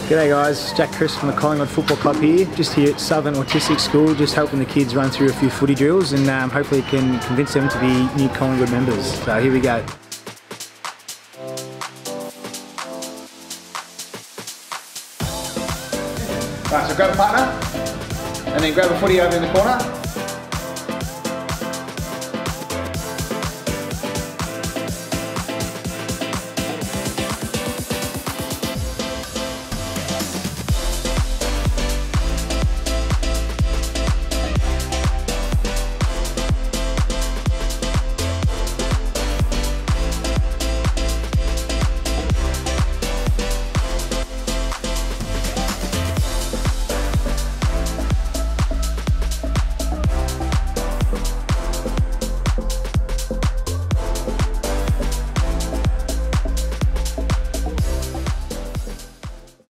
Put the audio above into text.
G'day guys, Jack Chris from the Collingwood Football Club here, just here at Southern Autistic School, just helping the kids run through a few footy drills and hopefully can convince them to be new Collingwood members. So here we go. Right, so grab a partner and then grab a footy over in the corner.